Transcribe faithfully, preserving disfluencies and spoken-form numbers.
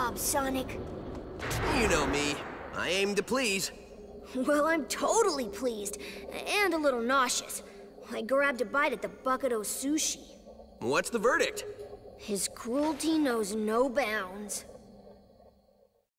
job, Sonic. You know me. I aim to please. Well, I'm totally pleased, and a little nauseous. I grabbed a bite at the bucket of sushi. What's the verdict? His cruelty knows no bounds.